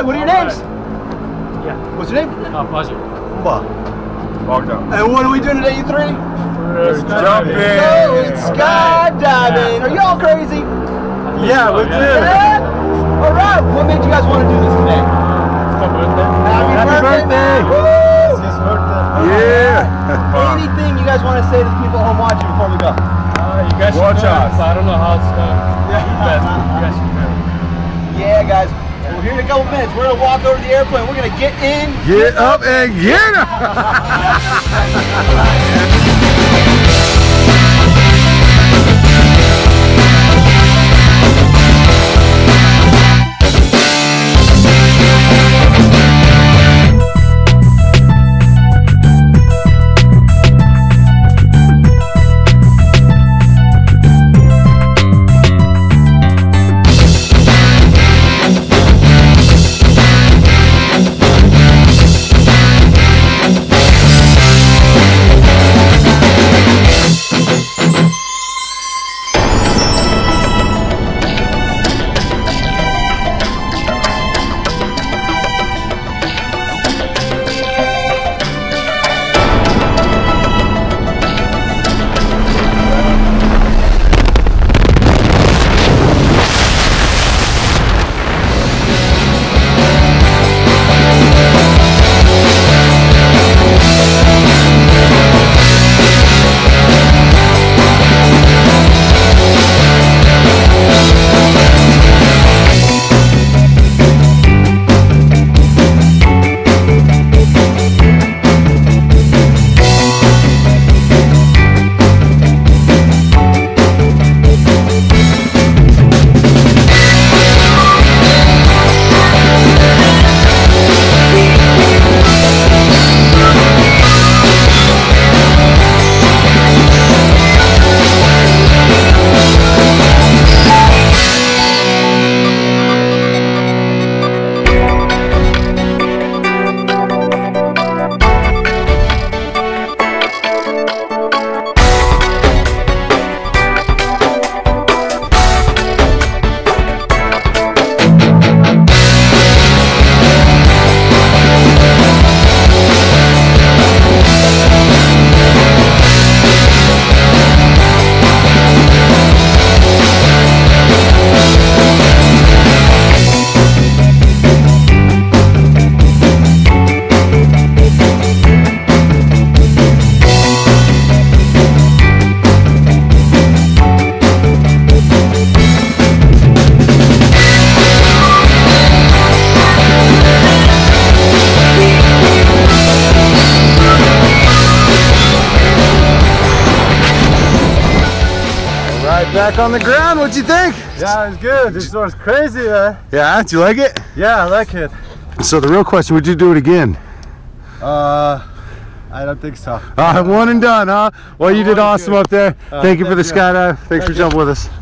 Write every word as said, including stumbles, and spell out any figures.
right, what are your names? Yeah. What's your name? Uh, Buzzer. Umba. And what are we doing today, you three? We're jumping. Oh, it's skydiving. Are y'all crazy? Yeah, we do. Yeah? All right. What made you guys want to do this today? It's my birthday. Happy, Happy birthday. birthday. Woo! It's his birthday. Yeah. Anything you guys want to say to the people at home watching before we go? Uh, you guys Watch should do it, us. so I don't know how it's going. Yeah. But you guys should do it. Yeah, guys. Well, here in a couple minutes, we're going to walk over to the airplane. We're going to get in. Get up and get up! Back on the ground, what'd you think? Yeah, it was good. This was crazy, man. Yeah, did you like it? Yeah, I like it. So the real question, would you do it again? Uh, I don't think so. Uh, one and done, huh? Well, you did awesome up there. Uh, Thank you for the thank you. skydive. Thanks Thank for you. jumping with us.